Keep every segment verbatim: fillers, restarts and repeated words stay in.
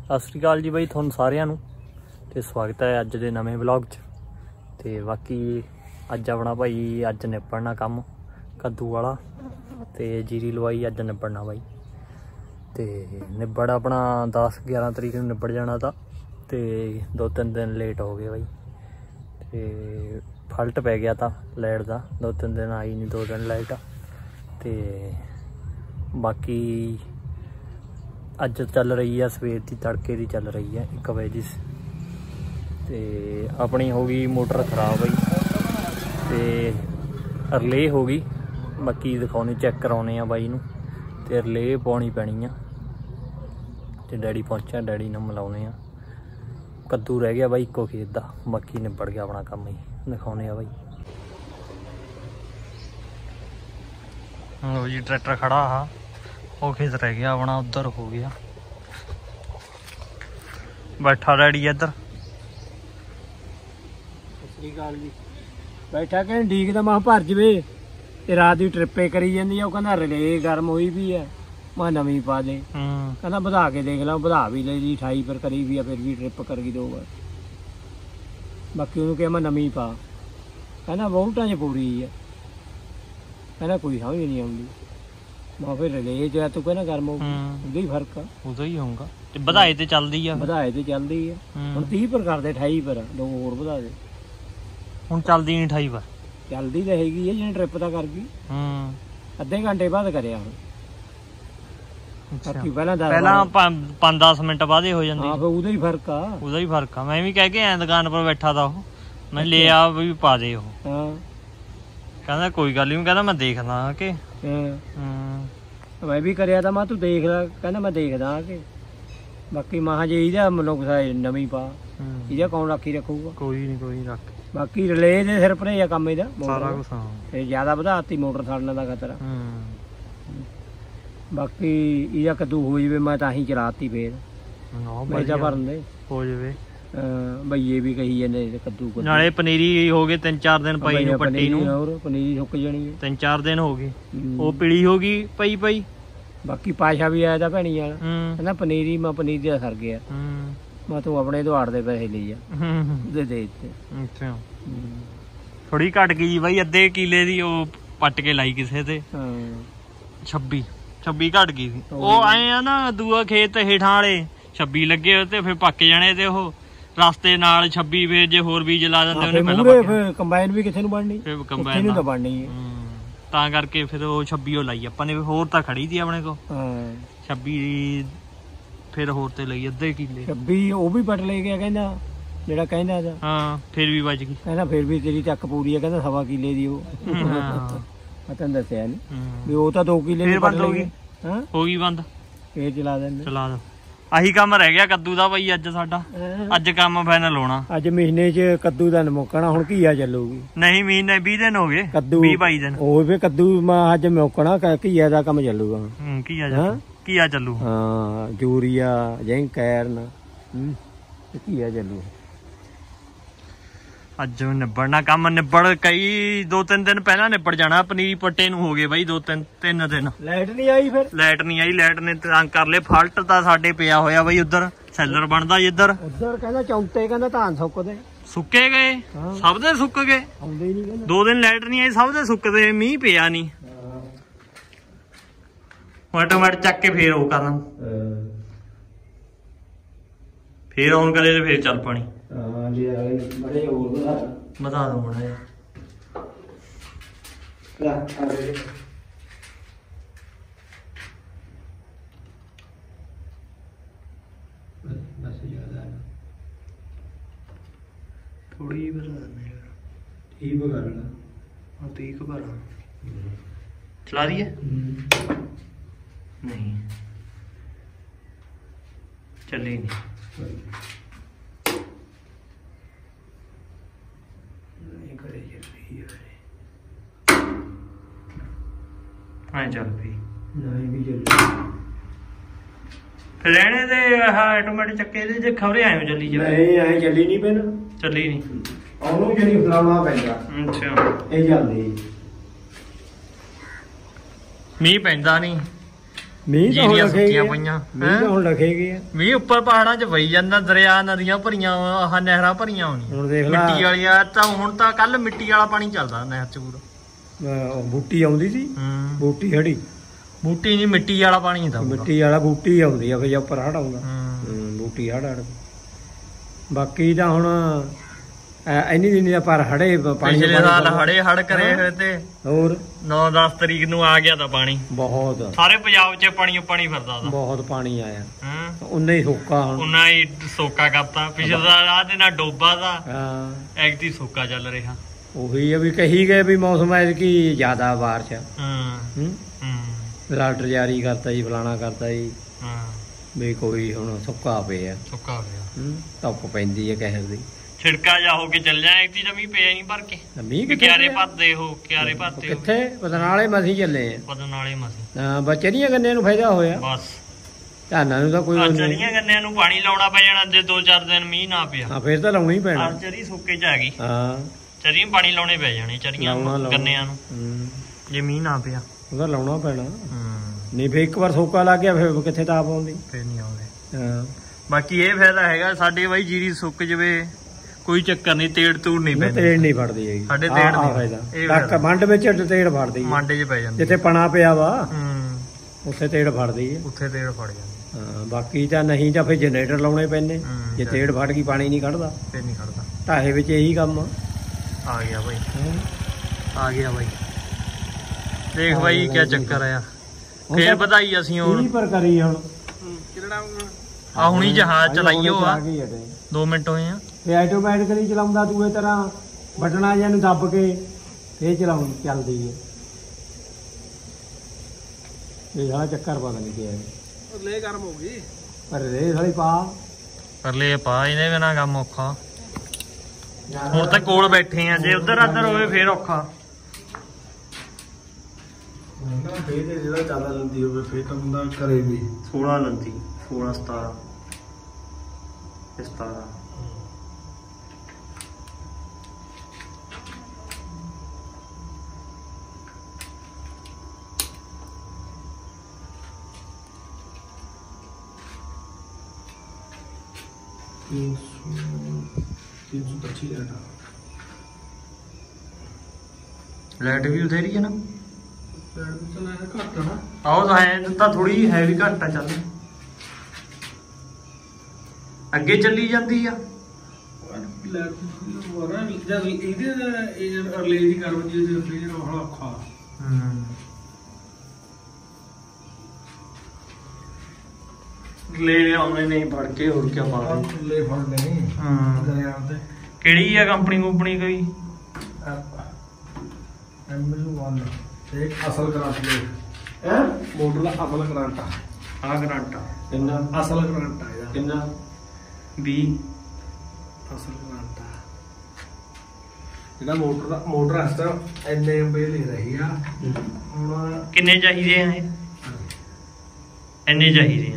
सत श्री अकाल जी बाई तुहानू सारिਆਂ ਨੂੰ ਤੇ स्वागत है अज के नवे ब्लॉग च। ते बाकी अज अपना भाई अज निपड़ना काम कद्दू वाला ते जीरी लवाई अज निपड़ना बाई। ते निबड़ अपना दस ग्यारह तरीक नूं निबड़ जाना था ते दो तीन दिन लेट हो गए बाई। ते फल्ट पै गया था लाइट का, दो तीन दिन आई नहीं, दो दिन लाइट। ते बाकी अज चल रही है सवेर की तड़के की चल रही है एक बजे की। ते अपनी हो गई मोटर खराब हुई ते रले हो गई। बाकी दिखाने चेक कराने बाई नूं ते रले पाउणी पैनी आ। ते डैडी पहुंचा, डैडी नाल मिलाउने आ। कद्दू रह गया बाई इको खेत दा, बाकी निबड़ गया अपना काम ही। दिखाने आ बाई। लो जी ट्रैक्टर खड़ा हा, वो खेत रह गया अपना, उधर हो गया। बैठा डैडी इधर बैठा कह ठीक तो मैं भर जवे ते रात की ट्रिपे करी जाती है। कहना रिले गर्म हुई भी है, मैं नवी पा दे। कहना बढ़ा के देख ला, बढ़ा भी ले जी अठाई पर करी भी है, फिर भी ट्रिप कर गई दो बार। बाकी उन्होंने कहा मैं नवी पा, कहना वोल्टा च पूरी है। कहना कोई समझ नहीं आती। मैं फिर रिले च तू कहना गर्म हो उदा ही फर्क है, उदा ही होगा। ਵਧਾਏ ਤੇ ਚੱਲਦੀ ਆ, ਵਧਾਏ ਤੇ ਚੱਲਦੀ ਆ। ਹੁਣ तीस पर ਕਰਦੇ अठाई पर, ਦੋ ਹੋਰ ਵਧਾ ਦੇ। ਹੁਣ ਚੱਲਦੀ ਨਹੀਂ अठाई ਪਰ, ਚੱਲਦੀ ਤਾਂ ਹੈਗੀ ਹੈ ਜਿਹਨੇ ਟ੍ਰਿਪ ਤਾਂ ਕਰ ਗਈ। ਹੂੰ ਅੱਧੇ ਘੰਟੇ ਬਾਅਦ ਕਰਿਆ ਹੁਣ। ਬਾਕੀ ਪਹਿਲਾਂ ਪਹਿਲਾਂ ਪੰਜ ਦਸ ਮਿੰਟ ਬਾਅਦ ਹੀ ਹੋ ਜਾਂਦੀ। ਹਾਂ ਫਿਰ ਉਹਦਾ ਹੀ ਫਰਕ ਆ, ਉਹਦਾ ਹੀ ਫਰਕ ਆ। ਮੈਂ ਵੀ ਕਹਿ ਕੇ ਆਇਆ ਦੁਕਾਨ ਪਰ ਬੈਠਾ ਤਾਂ ਉਹ, ਮੈਂ ਲੈ ਆ ਵੀ ਪਾ ਦੇ। ਉਹ ਹਾਂ ਕਹਿੰਦਾ ਕੋਈ ਗੱਲ ਨਹੀਂ, ਕਹਿੰਦਾ ਮੈਂ ਦੇਖਦਾ ਕਿ ਹਾਂ ਮੈਂ ਵੀ ਕਰਿਆ ਤਾਂ ਮੈਂ ਤੂੰ ਦੇਖ ਲੈ। ਕਹਿੰਦਾ ਮੈਂ ਦੇਖਦਾ ਕਿ ਬਾਕੀ ਮਹਾਂ ਜੇ ਇਹਦਾ ਮਤਲਬ ਨਵੀਂ ਪਾ, ਇਹਦਾ ਕੌਣ ਰਾਖੀ ਰੱਖੂਗਾ? ਕੋਈ ਨਹੀਂ, ਕੋਈ ਨਹੀਂ ਰੱਖ। ਬਾਕੀ ਰਿਲੇ ਦੇ ਸਿਰ ਭਰੇ ਆ ਕੰਮ ਇਹਦਾ ਸਾਰਾ ਕੁਛ। ਫਿਰ ਜ਼ਿਆਦਾ ਵਧਾਤੀ ਮੋਟਰ ਸੜਨ ਦਾ ਖਤਰਾ। ਬਾਕੀ ਇਹਦਾ ਕੱਦੂ ਹੋ ਜਾਵੇ ਮੈਂ ਤਾਂ ਹੀ ਚਲਾਤੀ ਫੇਰ ਮੈਚਾ ਭਰਨ ਦੇ ਹੋ ਜਾਵੇ। ਬਈਏ ਵੀ ਕਹੀ ਜਾਂਦੇ ਕੱਦੂ ਨਾਲੇ ਪਨੀਰੀ ਹੋ ਗਏ ਤਿੰਨ ਚਾਰ ਦਿਨ ਪਈ ਨੂੰ ਪੱਟੀ ਨੂੰ, ਹੋਰ ਪਨੀਰੀ ਸੁੱਕ ਜਾਣੀ ਹੈ। ਤਿੰਨ ਚਾਰ ਦਿਨ ਹੋ ਗਏ ਉਹ ਪੀਲੀ ਹੋ ਗਈ ਪਈ ਪਈ। ਬਾਕੀ ਪਾਸ਼ਾ ਵੀ ਆਇਆ ਤਾਂ ਭੈਣੀ ਵਾਲਾ, ਕਹਿੰਦਾ ਪਨੀਰੀ ਮੈਂ ਪਨੀਰੀ ਦਾ ਸਰ ਗਿਆ। ਮੈਂ ਤੂੰ ਆਪਣੇ ਦੁਆੜ ਦੇ ਪੈਸੇ ਲਈ ਜਾ, ਉਹਦੇ ਦੇ ਦਿੱਤੇ। ਅੱਛਾ ਥੋੜੀ ਘਟ ਗਈ ਜੀ ਬਾਈ, ਅੱਧੇ ਕਿਲੇ ਦੀ ਉਹ ਪੱਟ ਕੇ ਲਾਈ ਕਿਸੇ ਤੇ। ਛੱਬੀ ਛੱਬੀ ਘਟ ਗਈ ਸੀ। ਉਹ ਆਏ ਆ ਨਾ ਦੂਆ ਖੇਤ ਹੇਠਾਂ ਵਾਲੇ ਛੱਬੀ ਲੱਗੇ ਤੇ ਫਿਰ ਪੱਕ ਜਾਣੇ ਤੇ ਉਹ ਰਸਤੇ ਨਾਲ ਛੱਬੀ। ਫਿਰ ਜੇ ਹੋਰ ਬੀਜ ਲਾ ਦਿੰਦੇ ਉਹਨੇ ਪਹਿਲਾਂ ਕੰਬਾਈਨ ਵੀ ਕਿਸੇ ਨੂੰ ਬਣਨੀ, ਫਿਰ ਕੰਬਾਈਨ ਨੂੰ ਤਾਂ ਬਣਨੀ ਹੈ। ਤਾਂ ਕਰਕੇ ਫਿਰ ਉਹ ਛੱਬੀ ਉਹ ਲਾਈ ਆਪਾਂ ਨੇ। ਹੋਰ ਤਾਂ ਖੜੀ ਸੀ ਆਪਣੇ ਕੋਲ ਛੱਬੀ, ਫਿਰ ਹੋਰ ਤੇ ਲਈ ਅੱਧੇ ਕਿੱਲੇ ਛੱਬੀ। ਉਹ ਵੀ ਪਟ ਲੈ ਗਿਆ ਕਹਿੰਦਾ ਜਿਹੜਾ ਕਹਿੰਦਾ ਦਾ। ਹਾਂ ਫਿਰ ਵੀ ਬਚ ਗਈ। ਕਹਿੰਦਾ ਫਿਰ ਵੀ ਤੇਰੀ ਚੱਕ ਪੂਰੀ ਆ, ਕਹਿੰਦਾ ਸਵਾ ਕਿੱਲੇ ਦੀ। ਉਹ ਮੈਂ ਤੈਨੂੰ ਦੱਸਿਆ ਨੀ ਵੀ ਉਹ ਤਾਂ ਦੋ ਕਿੱਲੇ ਦੀ ਬੰਦ ਹੋ ਗਈ। ਹਾਂ ਹੋ ਗਈ ਬੰਦ, ਫੇਰ ਚਲਾ ਦਿੰਦੇ। ਚਲਾ ਦੋ। ਆਹੀ ਕੰਮ ਰਹਿ ਗਿਆ ਕੱਦੂ ਦਾ ਬਾਈ ਅੱਜ ਸਾਡਾ। ਅੱਜ ਕੰਮ ਫਾਈਨਲ ਹੋਣਾ। ਅੱਜ ਮਹੀਨੇ ਚ ਕੱਦੂ ਦਾ ਮੁੱਕਣਾ। ਹੁਣ ਘੀਆ ਚੱਲੂਗੀ। ਨਹੀਂ ਮਹੀਨੇ ਵੀਹ ਦਿਨ ਹੋ ਗਏ, ਵੀਹ ਬਾਈ ਦਿਨ ਉਹ ਫੇਰ ਕੱਦੂ ਅੱਜ ਮੁੱਕਣਾ, ਘੀਆ ਦਾ ਕੰਮ ਚੱਲੂਗਾ। ਹੂੰ ਘੀਆ ਘੀਆ ਚੱਲੂ। ਹਾਂ ਯੂਰੀਆ ਜਿੰਕ ਆਇਰਨ ਘੀਆ ਚੱਲੂ। ਅੱਜ ਨਿਬੜਨਾ ਕੰਮ, ਨਿਬੜ ਕਈ ਦੋ ਤਿੰਨ ਦਿਨ ਪਹਿਲਾਂ ਨਿਬੜ ਜਾਣਾ। ਪਨੀਰੀ ਪੱਟੇ ਨੂੰ ਹੋ ਗਏ ਬਾਈ ਦੋ ਤਿੰਨ ਤਿੰਨ ਦਿਨ। ਲਾਈਟ ਨਹੀਂ ਆਈ, ਫਿਰ ਲਾਈਟ ਨਹੀਂ ਆਈ। ਲਾਈਟ ਨੇ ਤੰਗ ਕਰ ਲਏ। ਫਾਲਟ ਤਾਂ ਸਾਡੇ ਪਿਆ ਹੋਇਆ ਬਾਈ, ਉਧਰ ਸੈਲਰ ਬਣਦਾ ਜਿੱਧਰ। ਉਧਰ ਕਹਿੰਦਾ ਚੌਂਤੇ, ਕਹਿੰਦਾ ਧਾਨ ਸੁੱਕਦੇ ਸੁੱਕੇ ਗਏ, ਸਭ ਦੇ ਸੁੱਕ ਗਏ। ਆਉਂਦੇ ਹੀ ਨਹੀਂ। ਦੋ ਦਿਨ ਲਾਈਟ ਨਹੀਂ ਆਈ, ਸਭ ਦੇ ਸੁੱਕਦੇ। ਮੀਂਹ ਪਿਆ ਨਹੀਂ। ਆਟੋਮੈਟਿਕ ਚੱਕ ਕੇ ਫੇਰ ਉਹ ਕਰਨਾ, ਫੇਰ ਔਨ ਕਰੇ ਤੇ ਫੇਰ ਚੱਲ ਪਾਣੀ। ਹਾਂ ਜੀ ਬੜੇ ਹੋਰ ਵਧਾ ਵਧਾ ਦੋ ਮੜਾ ਯਾਰ। ਥੋੜੀ ਵਧਾ ਦਿੰਦੇ ਯਾਰ। ਠੀਕ ਕਰ ਲੈਣਾ। ਹਾਂ ਠੀਕ ਕਰ ਚਲਾ ਰਹੀ ਹੈ। ਨਹੀਂ ਚੱਲੀ ਨਹੀਂ। ਹਾਂ ਚੱਲ ਪਈ। ਨਹੀਂ ਵੀ ਚੱਲ ਫਿਰ ਰਹਿਣੇ ਦੇ ਆਟੋਮੈਟਿਕ ਚੱਕੇ ਦੇ ਜੇ ਖਬਰੇ ਆਏ ਚੱਲੀ ਜਾ। ਨਹੀਂ ਐ ਚੱਲੀ ਨਹੀਂ ਪੈਣਾ, ਚੱਲੀ ਨਹੀਂ। ਉਹਨੂੰ ਜਿਹੜੀ ਫਲਾਉਣਾ ਪੈਂਦਾ। ਅੱਛਾ ਇਹ ਚੱਲਦੀ। ਮੀਂਹ ਪੈਂਦਾ ਨਹੀਂ ਮੀਂਹ ਤਾਂ ਹੁਣ ਜੀਰੀਆਂ ਲੱਗੇ ਸੁੱਕੀਆਂ ਗਏ। ਪਈਆਂ ਮੀਂਹ ਤਾਂ ਹੁਣ ਲੱਗੇ ਗਏ ਆ। ਮੀਂਹ ਉੱਪਰ ਪਹਾੜਾਂ 'ਚ ਵਈ ਜਾਂਦਾ, ਦਰਿਆ ਨਦੀਆਂ ਭਰੀਆਂ, ਆਹ ਨਹਿਰਾਂ ਭਰੀਆਂ ਹੋਣੀਆਂ ਹੁਣ ਦੇਖ ਲਾ ਮਿੱਟੀ ਵਾਲੀਆਂ। ਤਾਂ ਹੁਣ ਤਾਂ ਕੱਲ ਮਿੱਟੀ ਵਾਲਾ ਪਾਣੀ ਚੱਲਦਾ ਨਹਿਰ 'ਚ ਪੂਰਾ। ਅਹ ਬੂਟੀ ਆਉਂਦੀ ਸੀ, ਹੂੰ ਬੂਟੀ ਖੜੀ, ਬੂਟੀ ਨਹੀਂ ਮਿੱਟੀ ਵਾਲਾ ਪਾਣੀ ਤਾਂ ਪੂਰਾ। ਮਿੱਟੀ ਵਾਲਾ ਬੂਟੀ ਆਉਂਦੀ ਆ, ਫਿਰ ਜੇ ਉੱਪਰ ਹੜ ਆਉਂਦਾ ਹੂੰ ਹੂੰ, ਬੂਟੀ ਹੜ ਹੜ। ਬਾਕੀ ਤਾਂ ਹੁਣ ਐ- ਇੰਨੀ ਦਿਨ ਦਾ ਪਰ ਹੜੇ ਪਾਣੀ ਪਿਛਲੇ ਸਾਲ ਹੜੇ ਹੜ ਕਰੇ ਹਾਂ। ਹੋਏ ਤੇ ਹੋਰ ਨੌ ਦਸ ਤਰੀਕ ਨੂੰ ਆ ਗਿਆ ਤਾਂ ਪਾਣੀ। ਬਹੁਤ ਸਾਰੇ ਪੰਜਾਬ 'ਚ ਪਾਣੀ ਪਾਣੀ ਫਿਰਦਾ ਉਹਦਾ। ਬਹੁਤ ਪਾਣੀ ਆਇਆ, ਹਾਂ ਉਨਾ ਹੀ ਸੋਕਾ ਹੁਣ। ਉਹਨਾਂ ਹੀ ਸੋਕਾ ਕਰਤਾ। ਪਿਛਲੇ ਸਾਲ ਆ ਤੇ ਨਾ ਡੋਬਾ ਦਾ, ਹਾਂ ਐਗਤੀ ਸੋਕਾ ਚੱਲ ਰਿਹਾ। ਉਹੀ ਆ ਵੀ ਕਹੀ ਗਏ ਵੀ ਮੌਸਮ ਐਤਕੀ ਜ਼ਿਆਦਾ ਬਾਰਿਸ਼ ਆ। ਹਾਂ ਹੂੰ ਹੂੰ ਅਲਰਟ ਜਾਰੀ ਕਰਤਾ ਜੀ, ਫਲਾਣਾ ਕਰਤਾ ਜੀ, ਹਾਂ ਵੀ ਕੋਈ ਹੁਣ ਸੁੱਕਾ ਪਿਆ। ਸੁੱਕਾ ਹੋ ਗਿਆ। ਹੂੰ ਧੁੱਪ ਪੈਂਦੀ ਹੈ ਕਹਿਰ ਦੀ। ਛਿੜਕਾ ਜਾ ਹੋ ਕੇ ਚੱਲ ਜਾ। ਐਗਤੀ ਤਾਂ ਮੀਂਹ ਪਿਆ ਨਹੀਂ ਭਰ ਕੇ। ਮੀਂਹ ਕਿੱਥੇ ਕਿਆਰੇ ਪਿਆ? ਭਰਦੇ ਹੋ, ਕਿਆਰੇ ਭਰਦੇ ਹੋ ਕਿੱਥੇ ਬਦਨਾਲੇ ਮਸੀਂ ਚੱਲੇ ਆ। ਪਤਨ ਵਾਲੇ ਮਸੀਂ। ਹਾਂ ਬਚਰੀਆਂ ਗੰਨਿਆਂ ਨੂੰ ਫਾਇਦਾ ਹੋਇਆ, ਬਸ ਧਾਨਾਂ ਨੂੰ ਤਾਂ ਕੋਈ ਉਹ ਨਹੀਂ। ਚਰੀਆਂ ਗੰਨਿਆਂ ਨੂੰ ਪਾਣੀ ਲਾਉਣਾ ਪੈ ਜਾਣਾ ਜੇ ਦੋ ਚਾਰ ਦਿਨ ਮੀਂਹ ਨਾ ਪਿਆ। ਹਾਂ ਫੇਰ ਤਾਂ ਲਾਉਣਾ ਹੀ ਪੈਣਾ। ਆ ਚਰੀ ਸੁੱਕੇ ਚ ਆ ਗਈ। ਹਾਂ ਚਰੀਆਂ ਪਾਣੀ ਲਾਉਣੇ ਪੈ ਜਾਣੇ, ਚਰੀਆਂ ਲਾਉਣਾ ਲਾਉਣਾ। ਗੰਨਿਆਂ ਨੂੰ, ਹੂੰ ਜੇ ਮੀਂਹ ਨਾ ਪਿਆ। ਉਹਦਾ ਲਾਉਣਾ ਪੈਣਾ, ਹੂੰ ਨਹੀਂ ਫੇਰ ਇੱਕ ਵਾਰ ਸੋਕਾ ਲੱਗ ਗਿਆ ਫਿਰ ਕਿੱਥੇ ਤਾਪ ਆਉਂਦੀ। ਫੇਰ ਨਹੀਂ ਆਉਂਦੇ। ਹਾਂ ਬਾਕੀ ਇਹ ਫਾਇਦਾ ਹੈਗਾ ਸਾਡੇ ਬਾਈ, ਜੀਰੀ ਸੁੱਕ ਜਵੇ ਕੋਈ ਚੱਕਰ ਨਹੀਂ, ਤੇੜ ਤੂੜ ਨਹੀਂ ਨਾ ਪੈਂਦੀ। ਤੇੜ ਨਹੀਂ ਫੜਦੀ ਹੈਗੀ ਸਾਡੇ ਆਹ- ਤੇੜ ਆਹ ਨਹੀਂ। ਫਾਇਦਾ ਇਹ ਟੱਕ ਫਾਇਦਾ। ਮੰਡ ਵਿੱਚ ਤੇੜ ਫੜਦੀ ਹੈ, ਮਾਂਡੇ 'ਚ ਪੈ ਜਾਂਦੀ। ਜਿੱਥੇ ਪਣਾ ਪਿਆ ਵਾ ਹੂੰ ਉੱਥੇ ਤੇੜ ਫੜਦੀ ਹੈ। ਉੱਥੇ ਤੇੜ ਫੜ ਜਾਂਦੀ। ਹਾਂ ਬਾਕੀ ਤਾਂ ਨਹੀਂ ਤਾਂ ਫਿਰ ਜਨਰੇਟਰ ਲਾਉਣੇ ਪੈਂਦੇ, ਹੂੰ, ਜੇ ਤੇੜ ਫੜ ਗਈ ਪਾਣੀ ਨਹੀਂ ਕੱਢਦਾ। ਫੇਰ ਨਹੀਂ ਖੜਦਾ। ਢਾਹੇ ਵਿੱਚ ਇਹੀ ਕੰਮ ਆ। ਆ ਗਿਆ ਬਾਈ, ਆ ਗਿਆ ਬਾਈ। ਦੇਖ ਬਾਈ ਕਿਆ ਚੱਕਰ ਆ। ਫੇਰ ਵਧਾਈ ਅਸੀਂ ਕੀ ਹੁਣ ਪਰ ਕਰੀ ਹੁਣ ਆ ਹੁਣੀ ਜਹਾਜ਼ ਚਲਾਈਓ ਆ। ਆ ਗਈ ਹੈ ਤੇ ਦੋ ਮਿੰਟ ਹੋਏ ਆ। ਇਹ ਆਟੋਮੈਟਿਕਲੀ ਚਲਾਉਂਦਾ ਦੂਏ ਤਰ੍ਹਾਂ ਬਟਨਾਂ ਜਿਹਾ ਨੂੰ ਦੱਬ ਕੇ ਫੇਰ ਚਲਾਉਂ ਚੱਲਦੀ ਹੈ। ਇਹ ਸਾਲਾ ਚੱਕਰ ਪਤਾ ਨਹੀਂ ਕੀ ਹੈ। ਲੈ ਗਰਮ ਹੋ ਗਈ ਪਰ ਰੇ ਸਾਲੀ ਪਾ ਪਰਲੇ ਪਾ, ਇਹਦੇ ਬਿਨਾ ਕੰਮ ਔਖਾ। ਹੁਣ ਤਾਂ ਕੋਲ ਬੈਠੇ ਆ, ਜੇ ਉਧਰ ਆਧਰ ਹੋਵੇ ਫੇਰ ਔਖਾ। ਨਾ ਫੇਰ ਤੇ ਜਿਹੜਾ ਜ਼ਿਆਦਾ ਲੰਦੀ ਹੋਵੇ ਫੇਰ ਤਾਂ ਬੰਦਾ ਕਰੇ ਵੀ। ਸੋਲਾਂ ਲੰਦੀ, ਸੋਲਾਂ ਸਤਾਰਾਂ ਸਤਾਰਾਂ। तीन सौ तीन सौ पच्चीस डाटा ਲਾਈਟ ਵੀ ਉਧੇਰੀ ਹੈ ਨਾ। चला घट ना ਆਓ ਤਾਂ ਹੈ ਤਾਂ ਥੋੜੀ ਹੈ ਵੀ ਘੱਟ ਆ। ਚੱਲ ਅੱਗੇ ਚੱਲੀ ਜਾਂਦੀ ਆ। जब ਇਹਦੇ ਅਰਲੇ ਦੀ ਕਰਮ ਜੀ ਦੇ ਫੇਰ ਹੌਲਾ ਔਖਾ। ਹੂੰ ਲੈ ਆਉਣੇ ਨਹੀਂ ਫੜ ਕੇ, ਹੋਰ ਕੀ ਪਾ ਆਹ ਲੈ ਫੜ ਲੈ। ਹਾਂ ਦਰਿਆ ਤੇ ਕਿਹੜੀ ਆ ਕੰਪਨੀ ਕੁੰਪਨੀ ਕੋਈ? ਐਮਐਲ ਵਨ ਤੇ ਅਸਲ ਗਰੰਟ ਹੈ ਹੈ ਮੋਟਰ ਦਾ ਅਸਲ ਗਰੰਟ ਆ। ਆ ਗਰੰਟ ਆ ਕਿੰਨਾ ਅਸਲ ਗਰੰਟ ਆ ਇਹਦਾ ਕਿੰਨਾ? ਵੀਹ। ਅਸਲ ਗਰੰਟ ਆ ਇਹਦਾ ਮੋਟਰ ਦਾ ਮੋਟਰ ਇਸ ਤਰ੍ਹਾਂ ਐਨੇ ਐਮਪੀਅਰ ਲੈ ਰਹੀ ਆ। ਹੁਣ ਕਿੰਨੇ ਚਾਹੀਦੇ ਆ ਇਹ? ਇੰਨੇ ਚਾਹੀਦੇ ਆ।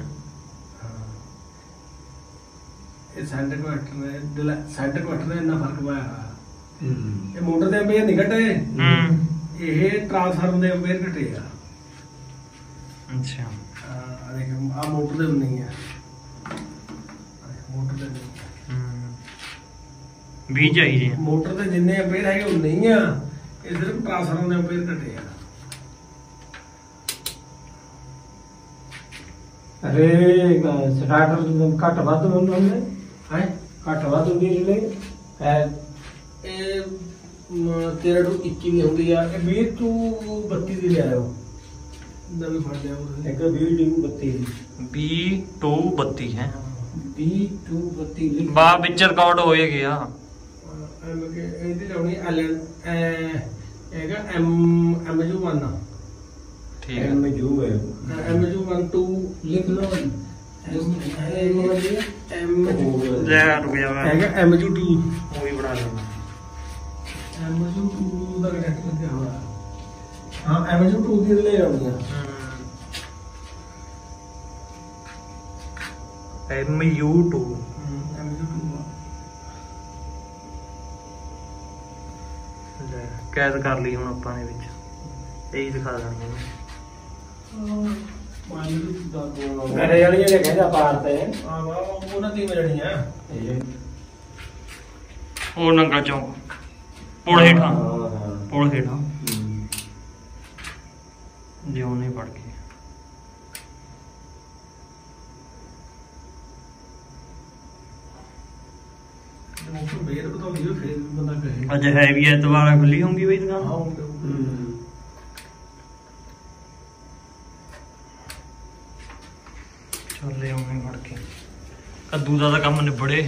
ਇਹ ਸੈਂਟ ਕੁਆਟਰ ਨੇ ਸੈਂਟ ਕੁਆਟਰ ਨੇ ਇੰਨਾ ਫਰਕ ਪਾਇਆ। ਇਹ ਮੋਟਰ ਦੇ ਐਮਪੀਅਰ ਨਹੀਂ ਘਟੇ, ਹੂੰ ਇਹ ਟ੍ਰਾਂਸਫਾਰਮਰ ਦੇ ਐਮਪੀਅਰ ਘਟੇ ਆ। ਅੱਛਾ ਆ ਦੇਖ ਆ ਮੋਟਰ ਦੇ ਨਹੀਂ ਆ, ਮੋਟਰ ਦੇ ਨਹੀਂ। ਹੂੰ ਵੀਹ ਚਾਹੀਦੇ ਆ। ਮੋਟਰ ਦੇ ਜਿੰਨੇ ਐਮਪੀਅਰ ਹੈਗੇ ਉਹ ਨਹੀਂ ਆ, ਇਹ ਸਿਰਫ ਟ੍ਰਾਂਸਫਾਰਮਰ ਦੇ ਐਮਪੀਅਰ ਘਟੇ ਆ। ਅਰੇ ਸਟਾਰਟਰ ਘੱਟ ਵੱਧ ਹੁੰਦੇ ਨੇ ਹੈ ਘੱਟ ਵੱਧ ਹੁੰਦੀ ਰਿਲੇ ਹੈ। ਇਹ ਤੇਰਾਂ ਤੋਂ ਇੱਕੀ ਦੀ ਹੁੰਦੀ ਆ। ਇਹ ਵੀਹ ਤੋਂ ਬੱਤੀ ਦੀ ਲਿਆਇਓ ਨਵੀਂ ਫੜ ਲਿਆ ਉਹ। ਇੱਕ ਵੀਹ ਟੂ ਬੱਤੀ ਦੀ ਵੀਹ ਟੂ ਬੱਤੀ ਹੈ। ਵੀਹ ਟੂ ਬੱਤੀ ਦੀ ਬਾ ਵਿੱਚ ਰਿਕਾਰਡ ਹੋਏ ਗਿਆ। ਐਮ ਕੇ ਇਹਦੀ ਲਾਉਣੀ ਐਲ ਹੈਗਾ ਐਮ ਐਮਜੂ ਵਨ ਠੀਕ ਹੈ। ਐਮ ਜੂ ਹੈ ਐਮਜੂ ਵਨ ਟੂ ਲਿਖ ਲਓ। ਐਮ ਲੈ ਰੁਕ ਜਾ ਮੈਂ ਹੈਗਾ ਐਮਜੂ ਟੂ ਉਹ ਵੀ ਬਣਾ ਲੈਂਦਾ। ਐਮਜੂ ਟੂ ਦਾ ਕਨੈਕਟ ਲੱਗਿਆ ਹੋਇਆ। ਹਾਂ ਐਮਜੂ ਟੂ ਦੀ ਲੈ ਆਉਣੀ ਆ। ਐਮ ਯੂ ਟੂ ਐਮਜੂ ਟੂ ਕੈਦ ਕਰ ਲਈ ਹੁਣ ਆਪਾਂ ਨੇ ਵਿੱਚ ਇਹੀ ਦਿਖਾ ਦੇਣੀ ਇਹਨੂੰ। ਘਰੇ ਵਾਲੀਆਂ ਨੇ ਕਹਿੰਦਾ ਪਾਰ ਤੇ ਆ ਵਾ ਉਹਨਾਂ ਦੀ ਮਿਲਣੀ ਆ ਉਹ ਨੰਗਾ ਚੌਂਕ ਪੁਲ ਹੇਠਾਂ ਪੁਲ ਹੇਠਾਂ ਜਿਉਂ ਨਹੀਂ ਪੜ ਗਏ ਬੇਰ ਬਤਾਉਂਦੀ ਹੋ ਫਿਰ ਬੰਦਾ ਕਹੇ ਅੱਜ ਹੈ ਵੀ ਐਤਵਾਰ ਖੁੱਲੀ ਹੋਊਗੀ ਬਈ ਦੁਕਾਨ ਚੱਲੇ ਆਉਣੇ ਫੜ ਕੇ ਕੱਦੂ ਦਾ ਤਾਂ ਕੰਮ ਨਿਬੜੇ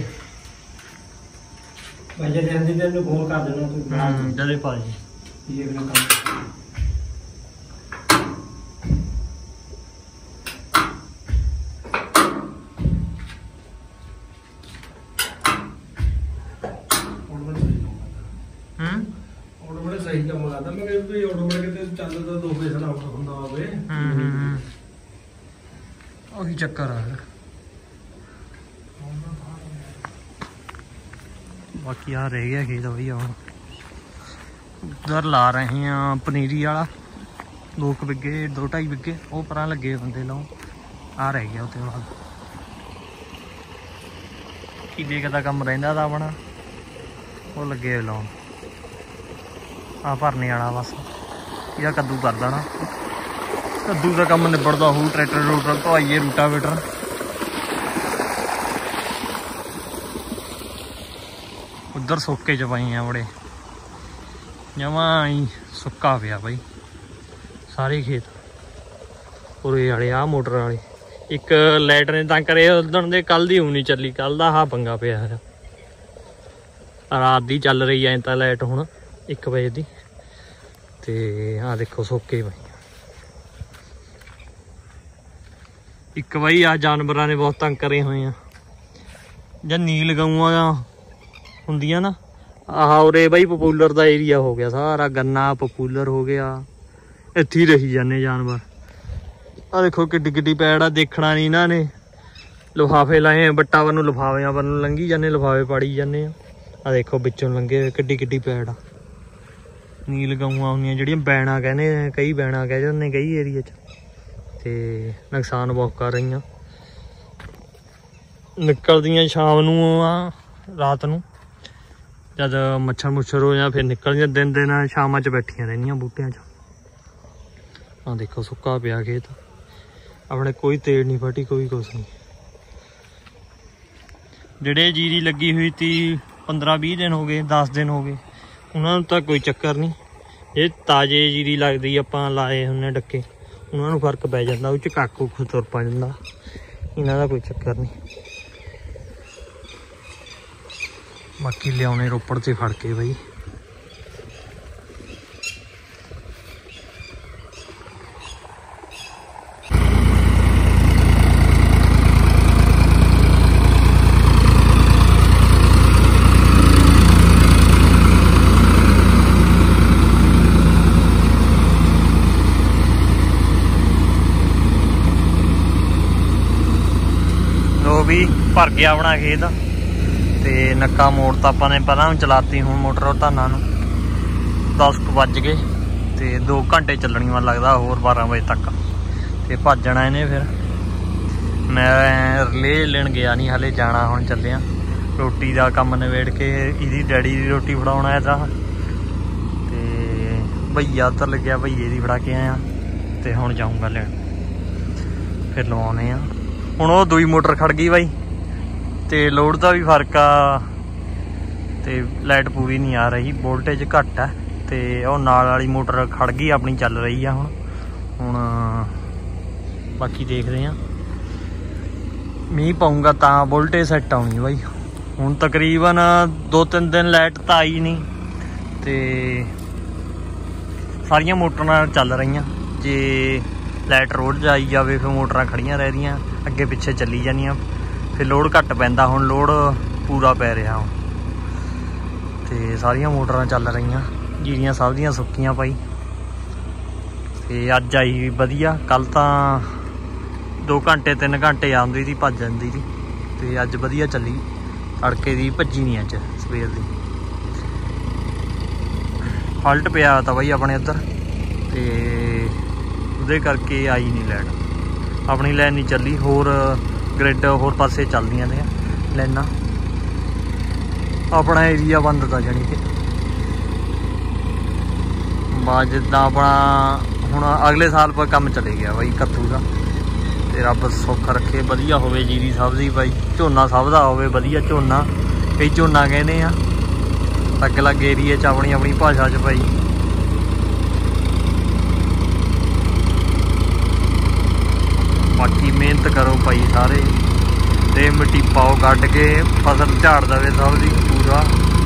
ਵਜੇ ਦੇ ਅੰਦਰ ਤੈਨੂੰ ਫੋਨ ਕਰ ਦੇਣਾ ਤੂੰ ਹੂੰ ਜਦੇ ਪਾ ਜੀ ਇਹ ਅਗਲਾ ਕੰਮ ਸਹੀ ਕੰਮ ਕਰਦਾ ਮੈਂ ਕਿਹਾ ਵੀ ਆਟੋਮੈਟਿਕ ਤੇ ਚੱਲਦਾ ਦੋ ਪੈਸੇ ਨਾਲ ਹੁੰਦਾ ਹੋਵੇ ਹੂੰ ਉਹੀ ਚੱਕਰ ਆ ਬਾਕੀ ਆ ਰਹਿ ਗਿਆ ਖੇਤ ਬਈ ਹੁਣ ਉਧਰ ਲਾ ਰਹੇ ਆ ਪਨੀਰੀ ਵਾਲਾ ਦੋ ਕੁ ਬਿੱਗੇ ਦੋ ਢਾਈ ਬਿੱਗੇ ਉਹ ਪਰਾਂ ਲੱਗੇ ਬੰਦੇ ਲਾਉ ਆ ਰਹਿ ਗਿਆ ਉਹਦੇ ਬਾਅਦ ਕਿਲੇ ਦਾ ਕੰਮ ਰਹਿੰਦਾ ਤਾਂ ਆਪਣਾ ਉਹ ਲੱਗੇ ਲਾਉਣ ਆ ਭਰਨੇ ਵਾਲਾ ਬਸ ਇਹਦਾ ਕੱਦੂ ਕਰ ਦੇਣਾ ਕੱਦੂ ਦਾ ਕੰਮ ਨਿਬੜਦਾ ਹੋਊ ਟਰੈਕਟਰ ਰੂਟਰ ਧਵਾਈਏ ਰੂਟਾਵੇਟਰ ਉਧਰ ਸੁੱਕੇ ਚ ਪਾਈ ਆ ਬੜੇ ਜਮਾਂ ਹੀ ਸੁੱਕਾ ਪਿਆ ਬਾਈ ਸਾਰੇ ਖੇਤ ਉਰੇ ਵਾਲੇ ਆ ਮੋਟਰ ਵਾਲੇ ਇੱਕ ਲਾਈਟ ਨੇ ਤਾਂ ਕਰੇ ਉਦੋਂ ਦੇ ਕੱਲ ਦੀ ਹੁਣ ਨਹੀਂ ਚੱਲੀ ਕੱਲ ਦਾ ਆਹ ਪੰਗਾ ਪਿਆ ਰਾਤ ਦੀ ਚੱਲ ਰਹੀ ਐ ਤਾਂ ਲਾਈਟ ਹੁਣ ਇੱਕ ਵਜੇ ਦੀ ਤੇ ਆਹ ਦੇਖੋ ਸੁੱਕੇ ਪਏ ਇੱਕ ਵਾਰੀ ਆ ਜਾਨਵਰਾਂ ਨੇ ਬਹੁਤ ਤੰਗ ਕਰੇ ਹੋਏ ਆ ਜਾਂ ਨੀਲ ਗਊਆਂ ਹੁੰਦੀਆਂ ਨਾ ਆਹ ਉਰੇ ਬਾਈ ਪਪੂਲਰ ਦਾ ਏਰੀਆ ਹੋ ਗਿਆ ਸਾਰਾ ਗੰਨਾ ਪਪੂਲਰ ਹੋ ਗਿਆ ਇੱਥੇ ਹੀ ਰਹੀ ਜਾਂਦੇ ਜਾਨਵਰ ਆ ਦੇਖੋ ਕਿੱਡੀ ਕਿੱਡੀ ਪੈੜ ਆ ਦੇਖਣਾ ਨਹੀਂ ਇਹਨਾਂ ਨੇ ਲਿਫਾਫੇ ਲਾਏ ਬੱਟਾ ਵੱਲ ਨੂੰ ਲਿਫਾਫਿਆਂ ਵੱਲ ਨੂੰ ਲੰਘੀ ਜਾਂਦੇ ਲਿਫਾਫੇ ਪਾੜੀ ਜਾਂਦੇ ਆ ਆ ਦੇਖੋ ਵਿੱਚੋਂ ਲੰਘੇ ਕਿੱਡੀ ਕਿੱਡੀ ਪੈੜ ਆ ਨੀਲ ਗਊਆਂ ਹੁੰਦੀਆਂ ਜਿਹੜੀਆਂ ਬੈਣਾ ਕਹਿੰਦੇ ਕਈ ਬੈਣਾ ਕਹਿ ਜਾਂਦੇ ਕਈ ਏਰੀਏ 'ਚ ਤੇ ਨੁਕਸਾਨ ਬਹੁਤ ਕਰ ਰਹੀਆਂ ਨਿਕਲਦੀਆਂ ਸ਼ਾਮ ਨੂੰ ਆ ਰਾਤ ਨੂੰ ਜਦ ਮੱਛਰ ਮੁੱਛਰ ਹੋ ਜਾਂ ਫਿਰ ਨਿਕਲਦੀਆਂ ਦਿਨ ਦਿਨ ਸ਼ਾਮਾਂ 'ਚ ਬੈਠੀਆਂ ਰਹਿੰਦੀਆਂ ਬੂਟਿਆਂ 'ਚ ਆ ਦੇਖੋ ਸੁੱਕਾ ਪਿਆ ਖੇਤ ਆਪਣੇ ਕੋਈ ਤੇੜ ਨਹੀਂ ਫਟੀ ਕੋਈ ਕੁਛ ਨਹੀਂ ਜਿਹੜੇ ਜੀਰੀ ਲੱਗੀ ਹੋਈ ਤੀ ਪੰਦਰਾਂ ਵੀਹ ਦਿਨ ਹੋ ਗਏ ਦਸ ਦਿਨ ਹੋ ਗਏ ਉਹਨਾਂ ਨੂੰ ਤਾਂ ਕੋਈ ਚੱਕਰ ਨਹੀਂ ਇਹ ਤਾਜ਼ੇ ਜੀਰੀ ਲੱਗਦੀ ਆਪਾਂ ਲਾਏ ਹੁੰਦੇ ਡੱਕੇ ਉਹਨਾਂ ਨੂੰ ਫਰਕ ਪੈ ਜਾਂਦਾ ਉਹ 'ਚ ਕੱਖ ਕੁੱਖ ਤੁਰ ਪਾ ਜਾਂਦਾ ਇਹਨਾਂ ਦਾ ਕੋਈ ਚੱਕਰ ਨਹੀਂ ਬਾਕੀ ਲਿਆਉਣੇ ਰੋਪੜ ਤੇ ਫੜ ਕੇ ਬਾਈ ਵੀ ਭਰ ਗਿਆ ਆਪਣਾ ਖੇਤ ਤੇ ਨੱਕਾ ਮੋੜ ਤਾਂ ਆਪਾਂ ਨੇ ਪਹਿਲਾਂ ਚਲਾਤੀ ਹੁਣ ਮੋਟਰ ਧਾਨਾਂ ਨੂੰ ਦਸ ਕੁ ਵੱਜ ਗਏ ਤੇ ਦੋ ਘੰਟੇ ਚੱਲਣੀ ਮੈਨੂੰ ਲੱਗਦਾ ਹੋਰ ਬਾਰਾਂ ਵਜੇ ਤੱਕ ਤੇ ਭੱਜਣਾ ਇਹਨੇ ਫਿਰ ਮੈਂ ਰਿਲੇ ਲੈਣ ਗਿਆ ਨਹੀਂ ਹਾਲੇ ਜਾਣਾ ਹੁਣ ਚੱਲਿਆ ਰੋਟੀ ਦਾ ਕੰਮ ਨਿਬੇੜ ਕੇ ਇਹਦੀ ਡੈਡੀ ਦੀ ਰੋਟੀ ਫੜਾਉਣਾ ਇਹਦਾ ਤੇ ਭਈਆ ਉੱਧਰ ਲੱਗਿਆ ਭਈਏ ਦੀ ਫੜਾ ਕੇ ਆਇਆ ਤੇ ਹੁਣ ਜਾਊਂਗਾ ਲੈਣ ਫਿਰ ਲਵਾਉਣੇ ਆ ਹੁਣ ਉਹ ਦੂਈ ਮੋਟਰ ਖੜ ਗਈ ਬਾਈ ਤੇ ਲੋਡ ਦਾ ਵੀ ਫਰਕ ਆ ਤੇ ਲਾਈਟ ਪੂਰੀ ਨਹੀਂ ਆ ਰਹੀ ਵੋਲਟੇਜ ਘੱਟ ਹੈ ਤੇ ਉਹ ਨਾਲ ਵਾਲੀ ਮੋਟਰ ਖੜ ਗਈ ਆਪਣੀ ਚੱਲ ਰਹੀ ਆ ਹੁਣ ਹੁਣ ਬਾਕੀ ਦੇਖਦੇ ਆ ਮੀਂਹ ਪਾਊਂਗਾ ਤਾਂ ਵੋਲਟੇਜ ਸੈੱਟ ਆਉਣੀ ਬਾਈ ਹੁਣ ਤਕਰੀਬਨ ਦੋ ਤਿੰਨ ਦਿਨ ਲਾਈਟ ਤਾਂ ਆਈ ਨਹੀਂ ਤੇ ਸਾਰੀਆਂ ਮੋਟਰਾਂ ਚੱਲ ਰਹੀਆਂ ਜੇ ਲਾਈਟ ਰੋਡ ਜਾਈ ਜਾਵੇ ਫਿਰ ਮੋਟਰਾਂ ਖੜੀਆਂ ਰਹਿ ਰਹੀਆਂ ਅੱਗੇ ਪਿੱਛੇ ਚੱਲੀ ਜਾਂਦੀਆਂ ਫਿਰ ਲੋਡ ਘੱਟ ਪੈਂਦਾ ਹੁਣ ਲੋਡ ਪੂਰਾ ਪੈ ਰਿਹਾ ਹੁਣ ਤੇ ਸਾਰੀਆਂ ਮੋਟਰਾਂ ਚੱਲ ਰਹੀਆਂ ਜੀਰੀਆਂ ਸਭ ਦੀਆਂ ਸੁੱਕੀਆਂ ਪਾਈ ਤੇ ਅੱਜ ਆਈ ਵਧੀਆ ਕੱਲ ਤਾਂ ਦੋ ਘੰਟੇ ਤਿੰਨ ਘੰਟੇ ਆਉਂਦੀ ਸੀ ਭੱਜ ਜਾਂਦੀ ਸੀ ਤੇ ਅੱਜ ਵਧੀਆ ਚੱਲੀ ਤੜਕੇ ਦੀ ਭੱਜੀ ਨਹੀਂ ਅੱਜ ਸਵੇਰ ਦੀ ਫਾਲਟ ਪਿਆ ਤਾਂ ਬਾਈ ਆਪਣੇ ਇੱਧਰ ਤੇ ਉਹਦੇ ਕਰਕੇ ਆਈ ਨਹੀਂ ਲੈਟ ਆਪਣੀ ਲਾਈਨ ਨਹੀਂ ਚੱਲੀ, ਹੋਰ ਗ੍ਰਿਡ ਹੋਰ ਪਾਸੇ ਚੱਲਦੀਆਂ ਨੇ ਲਾਈਨਾਂ। ਆਪਣਾ ਏਰੀਆ ਬੰਦ ਤਾਂ ਜਾਣੀ ਕਿ ਬਾ ਜਿੱਦਾਂ ਆਪਣਾ ਹੁਣ ਅਗਲੇ ਸਾਲ ਪਰ ਕੰਮ ਚਲੇ ਗਿਆ ਬਾਈ ਕੱਦੂ ਦਾ। ਤੇ ਰੱਬ ਸੁੱਖ ਰੱਖੇ, ਵਧੀਆ ਹੋਵੇ ਜੀਰੀ ਸਭ ਦੀ ਬਾਈ, ਝੋਨਾ ਸਭ ਦਾ ਹੋਵੇ ਵਧੀਆ ਝੋਨਾ। ਕਈ ਝੋਨਾ ਕਹਿੰਦੇ ਆ ਅਲੱਗ ਅਲੱਗ ਏਰੀਏ 'ਚ ਆਪਣੀ ਆਪਣੀ ਭਾਸ਼ਾ 'ਚ ਬਾਈ। ਬਾਕੀ ਮਿਹਨਤ ਕਰੋ ਭਾਈ ਸਾਰੇ, ਤੇ ਮਿੱਟੀ ਪਾਓ ਕੱਢ ਕੇ, ਫਸਲ ਝਾੜ ਦੇਵੇ ਸਭ ਦੀ ਪੂਰਾ।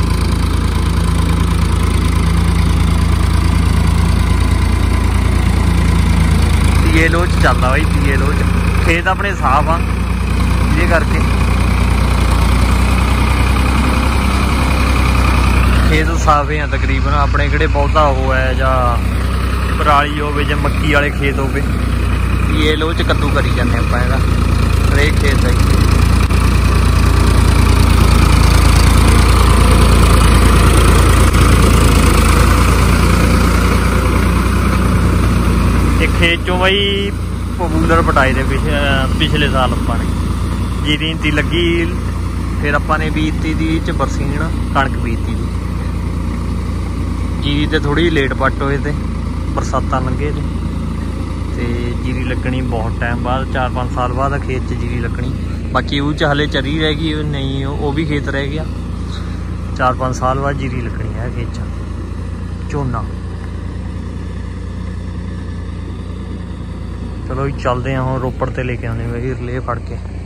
ਪੀਏ ਲੋ 'ਚ ਚੱਲਦਾ ਬਾਈ, ਪੀਏ ਲੋ 'ਚ ਖੇਤ ਆਪਣੇ ਸਾਫ ਆ ਇਹਦੇ ਕਰਕੇ। ਖੇਤ ਸਾਫ ਆ ਤਕਰੀਬਨ ਆਪਣੇ, ਕਿਹੜੇ ਬਹੁਤਾ ਉਹ ਹੈ ਜਾਂ ਪਰਾਲੀ ਹੋਵੇ ਜਾਂ ਮੱਕੀ ਵਾਲੇ ਖੇਤ ਹੋਵੇ। ਪੀਏ ਲੋ 'ਚ ਕੱਦੂ ਕਰੀ ਜਾਂਦੇ ਆਪਾਂ ਇਹਦਾ ਹਰੇਕ ਖੇਤ ਦਾ ਹੀ। ਇਹ ਖੇਤ ਚੋਂ ਬਾਈ ਪਪੂਲਰ ਪਟਾਏ ਦੇ ਪਿਛਲੇ ਸਾਲ ਆਪਾਂ ਨੇ ਜੀਰੀ ਤੀ ਲੱਗੀ, ਫਿਰ ਆਪਾਂ ਨੇ ਬੀਜਤੀ ਦੀ ਚ ਬਰਸੀਨ ਕਣਕ ਬੀਜਤੀ ਦੀ। ਜੀਰੀ ਤੇ ਥੋੜੀ ਲੇਟ ਪੱਟ ਹੋਏ ਤੇ ਬਰਸਾਤਾਂ ਲੰਘੇ ਤੇ ਤੇ ਜੀਰੀ ਲੱਗਣੀ ਬਹੁਤ ਟਾਈਮ ਬਾਅਦ, ਚਾਰ ਪੰਜ ਸਾਲ ਬਾਅਦ ਖੇਤ 'ਚ ਜੀਰੀ ਲੱਗਣੀ। ਬਾਕੀ ਉਹ 'ਚ ਹਲੇ ਚਰੀ ਰਹਿ ਗਈ, ਨਹੀਂ ਉਹ ਵੀ ਖੇਤ ਰਹਿ ਗਿਆ। ਚਾਰ ਪੰਜ ਸਾਲ ਬਾਅਦ ਜੀਰੀ ਲੱਗਣੀ ਹੈ ਖੇਤ 'ਚ ਝੋਨਾ। ਚਲੋ ਜੀ ਚੱਲਦੇ ਹਾਂ ਹੁਣ ਰੋਪੜ ਤੇ ਲੈ ਕੇ ਆਉਂਦੇ ਬਾਈ ਰਿਲੇ ਫੜ ਕੇ।